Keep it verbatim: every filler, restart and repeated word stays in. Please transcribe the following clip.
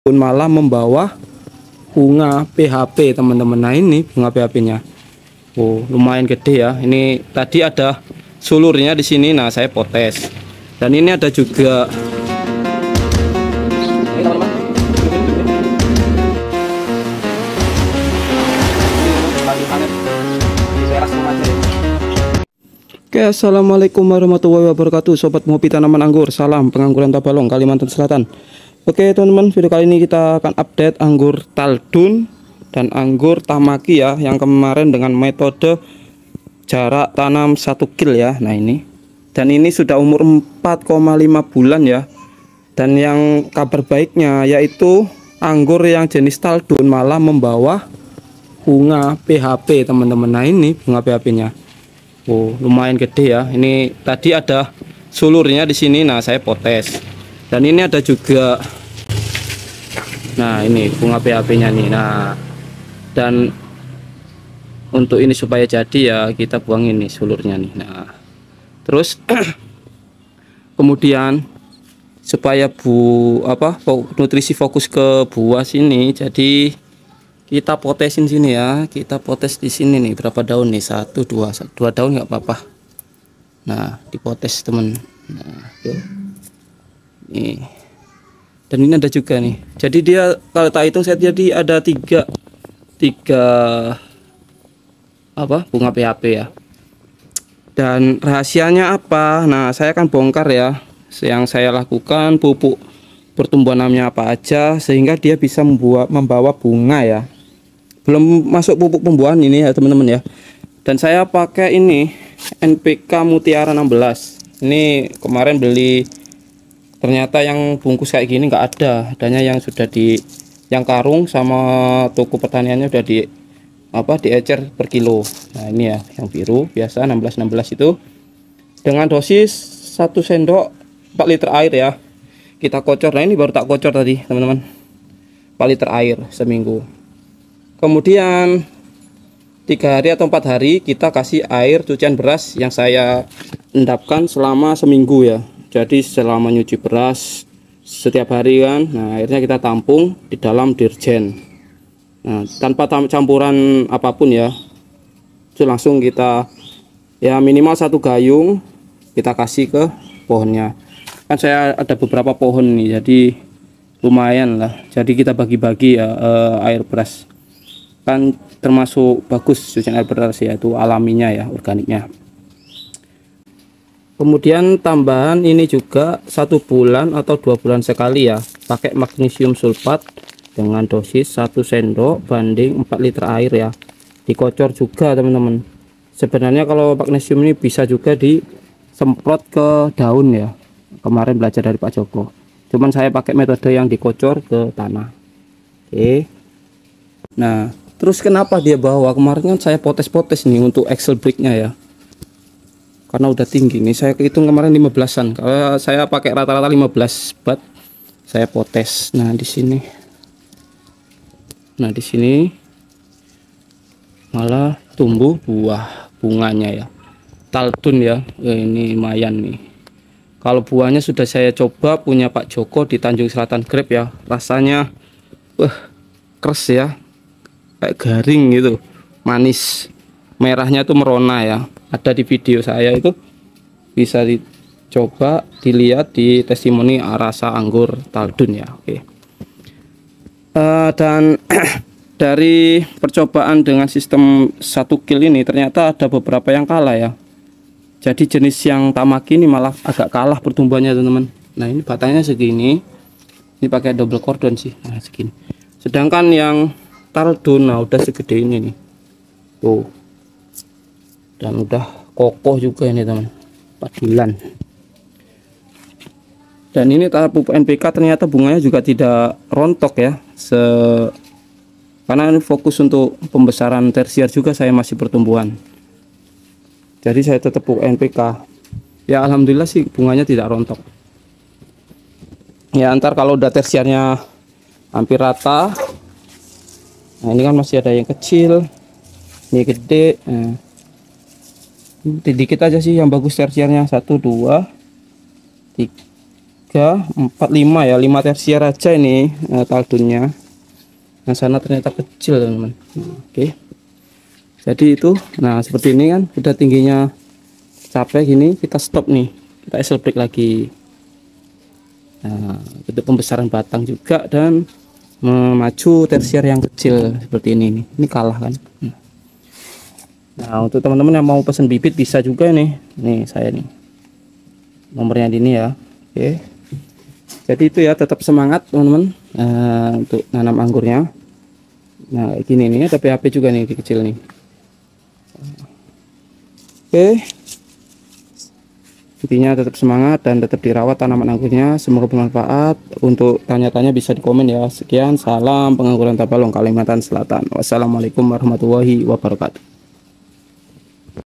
pun malah membawa bunga P H P teman-teman. Nah ini bunga P H P-nya. Oh, lumayan gede ya. Ini tadi ada sulurnya di sini. Nah, saya potes. Dan ini ada juga Oke, assalamualaikum warahmatullahi wabarakatuh, sobat ngopi tanaman anggur. Salam pengangguran Tabalong, Kalimantan Selatan. Oke teman-teman, video kali ini kita akan update anggur Taldun dan anggur Tamaki ya, yang kemarin dengan metode jarak tanam satu kil ya. Nah ini, dan ini sudah umur empat koma lima bulan ya. Dan yang kabar baiknya yaitu anggur yang jenis Taldun malah membawa bunga P H P teman-teman. Nah ini bunga P H P-nya. Oh, lumayan gede ya. Ini tadi ada sulurnya di sini. Nah, saya potes. Dan ini ada juga, nah ini bunga P H P-nya nih. Nah, dan untuk ini supaya jadi ya kita buang ini sulurnya nih. Nah, terus kemudian supaya bu apa nutrisi fokus ke buah sini, jadi kita potesin sini ya, kita potes di sini nih. Berapa daun nih? Satu, dua, dua daun nggak apa-apa. Nah, dipotes temen. Nah, oke. Nih. Dan ini ada juga nih. Jadi dia kalau tak hitung saya jadi ada tiga, tiga apa bunga P H P ya. Dan rahasianya apa? Nah, saya akan bongkar ya. Yang saya lakukan pupuk pertumbuhan namanya apa aja sehingga dia bisa membuat membawa bunga ya. Belum masuk pupuk pembuahan ini ya teman-teman ya. Dan saya pakai ini N P K Mutiara enam belas. Ini kemarin beli, ternyata yang bungkus kayak gini nggak ada, adanya yang sudah di yang karung sama toko pertaniannya udah di apa diecer per kilo. Nah ini ya yang biru biasa enam belas enam belas itu dengan dosis satu sendok empat liter air ya. Kita kocor. Nah ini baru tak kocor tadi teman-teman, empat liter air seminggu. Kemudian tiga hari atau empat hari kita kasih air cucian beras yang saya endapkan selama seminggu ya. Jadi selama nyuci beras setiap hari kan, nah akhirnya kita tampung di dalam dirjen. Nah tanpa campuran apapun ya, itu langsung kita ya minimal satu gayung kita kasih ke pohonnya. Kan saya ada beberapa pohon nih, jadi lumayan lah. Jadi kita bagi-bagi ya eh, air beras. Kan termasuk bagus cucian air beras ya, itu alaminya ya, organiknya. Kemudian tambahan ini juga satu bulan atau dua bulan sekali ya, pakai magnesium sulfat dengan dosis satu sendok banding empat liter air ya. Dikocor juga teman-teman. Sebenarnya kalau magnesium ini bisa juga disemprot ke daun ya, kemarin belajar dari Pak Joko, cuman saya pakai metode yang dikocor ke tanah. Oke, nah terus kenapa dia bawa? Kemarin kan saya potes-potes nih untuk axle breaknya ya, karena udah tinggi nih. Saya hitung kemarin lima belasan. Kalau saya pakai rata-rata lima belas bat, saya potes. Nah di sini, nah di sini malah tumbuh buah bunganya ya, Taldun ya. Eh, ini lumayan nih. Kalau buahnya sudah saya coba punya Pak Joko di Tanjung Selatan Grape ya, rasanya wah keras ya, kayak garing gitu, manis, merahnya tuh merona ya. Ada di video saya itu, bisa dicoba dilihat di testimoni rasa anggur Taldun ya. Oke. Uh, dan dari percobaan dengan sistem satu kil ini ternyata ada beberapa yang kalah ya. Jadi jenis yang Tamaki ini malah agak kalah pertumbuhannya teman-teman. Nah ini batangnya segini, ini pakai double cordon sih, nah segini. Sedangkan yang Taldun nah udah segede ini nih tuh, dan udah kokoh juga ini teman, empat bulan. Dan ini tahap pupuk N P K ternyata bunganya juga tidak rontok ya, se karena ini fokus untuk pembesaran tersier juga, saya masih pertumbuhan, jadi saya tetap pupuk N P K ya. Alhamdulillah sih bunganya tidak rontok ya. Antar kalau udah tersiernya hampir rata. Nah ini kan masih ada yang kecil, ini gede. Nah, sedikit aja sih yang bagus tersiernya, satu dua tiga tiga, empat, lima ya, lima tersier aja ini eh, taldunnya. Yang sana ternyata kecil teman-teman. Oke. Jadi itu, nah seperti ini kan, udah tingginya capek gini, kita stop nih, kita isol break lagi. Nah, untuk pembesaran batang juga dan memacu tersier yang kecil seperti ini nih. Ini kalah kan. Nah, untuk teman-teman yang mau pesan bibit bisa juga nih. Nih saya nih. Nomornya di ini ya. Oke. Jadi itu ya, tetap semangat teman-teman uh, untuk nanam anggurnya. Nah, gini nih, ada P H P juga nih di kecil nih. Oke. Intinya tetap semangat dan tetap dirawat tanaman anggurnya. Semoga bermanfaat. Untuk tanya-tanya bisa di komen ya. Sekian, salam pengangguran Tabalong, Kalimantan Selatan. Wassalamualaikum warahmatullahi wabarakatuh.